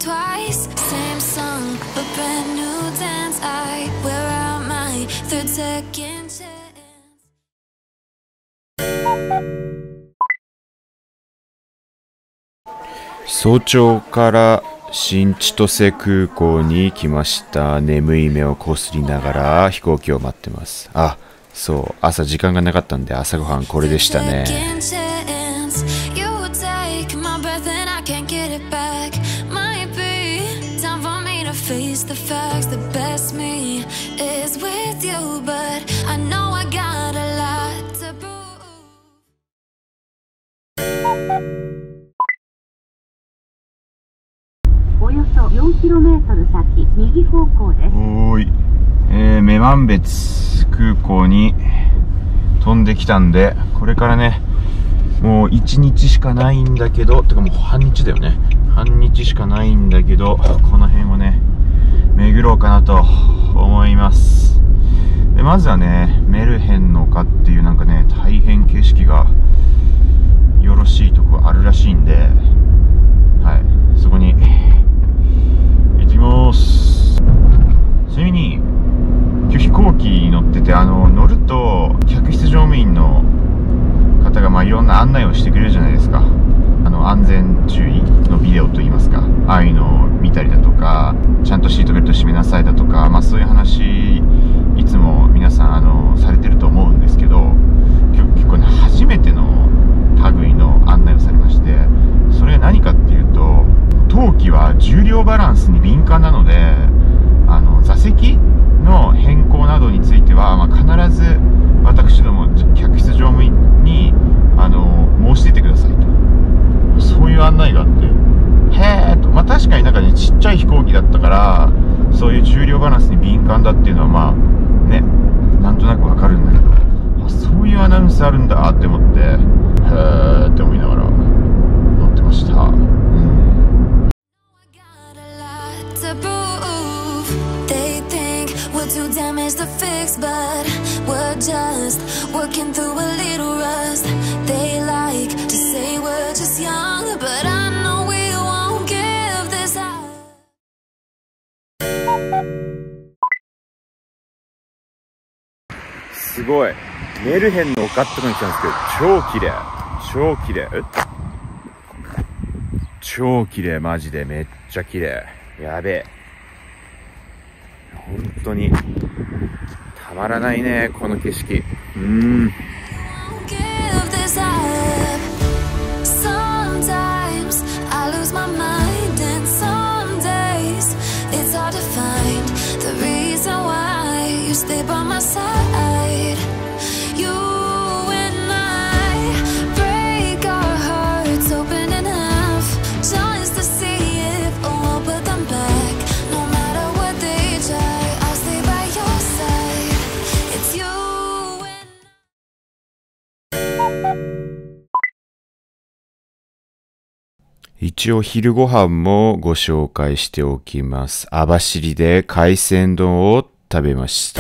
twice. Same song, but brand new dance. I wear out my third second chance. 早朝から新千歳空港に来ました。眠い目をこすりながら飛行機を待ってます。あ、そう、朝時間がなかったんで朝ごはんこれでしたね。 およそ 4km 先、右方向です。 おーい、女満別空港に飛んできたんで、これからね、もう1日しかないんだけど、てかもう半日だよね。半日しかないんだけど、この辺をね、巡ろうかなと思います。で、まずはね、メルヘンの丘っていうなんかね、大変景色がよろしいとこあるらしいんで、はい、そこに行ってきます。ちなみに今日飛行機に乗ってて、乗ると客室乗務員の方がいろんな案内をしてくれるじゃないですか。安全注意のビデオといいますか、ああいうのを見たりだとか、ちゃんとシートベルト締めなさいだとか、そういう話いつも皆さんされてると思うんですけど、今日結構ね、初めての類の案内をされまして、それは何かっていうと、冬季は重量バランスに敏感なので、座席の変更などについては、必ず私ども客室乗務員に申し出てくださいと、そういう案内があって、へーと、確かになんかね、ちっちゃい飛行機だったからそういう重量バランスに敏感だっていうのはね、なんとなくわかるんだけど、そういうアナウンスあるんだって思って、へーって思いながら乗ってました。 Too damaged to fix, but we're just working through a little rust. They like to say we're just young, but I know we won't give this up. すごい、メルヘンの丘ってとこに来たんですけど、超綺麗、超綺麗、超綺麗、マジでめっちゃ綺麗、やべえ、本当にたまらないね、この景色。一応昼ご飯もご紹介しておきます。網走で海鮮丼を食べました。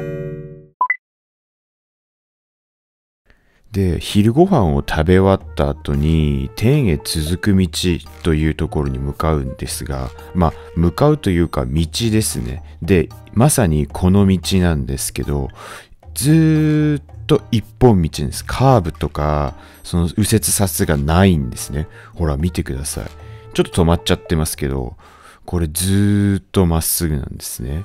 で、昼ご飯を食べ終わった後に天へ続く道というところに向かうんですが、向かうというか道ですね。で、まさにこの道なんですけど、ずーっと一本道です。カーブとかその右折左折がないんですね。ほら見てください。ちょっと止まっちゃってますけど、これずーっとまっすぐなんですね。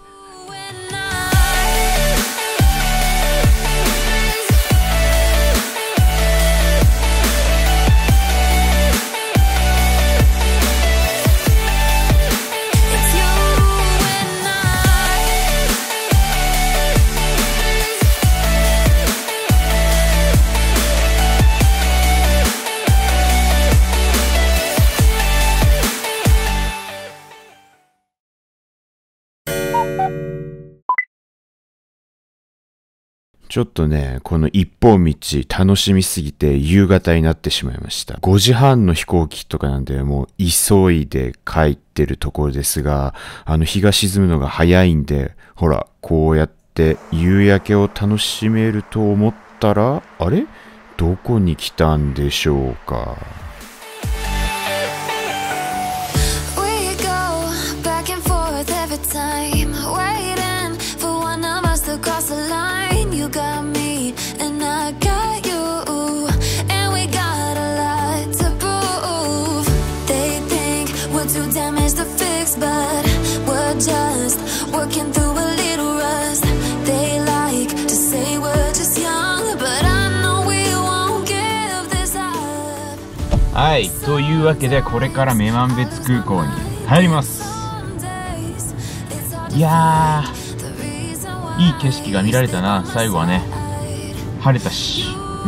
ちょっとね、この一本道楽しみすぎて夕方になってしまいました。5時半の飛行機とかなんで、もう急いで帰ってるところですが、日が沈むのが早いんで、ほら、こうやって夕焼けを楽しめると思ったら、あれ？どこに来たんでしょうか。 We go working through a little rust. They like to say we're just young, but I know we won't give this up. はい、というわけでこれから女満別空港に入ります。いやー、いい景色が見られたな。最後はね、晴れたし、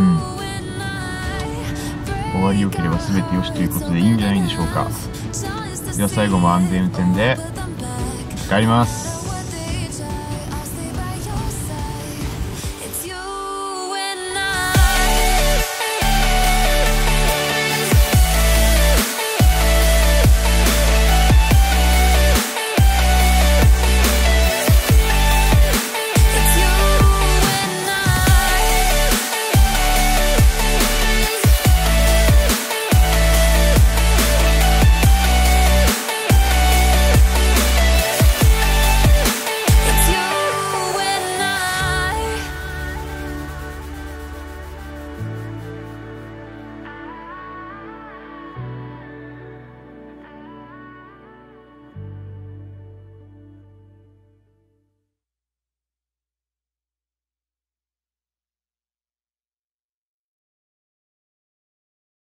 終わり良ければ全て良しということでいいんじゃないでしょうか。では最後も安全運転で帰ります。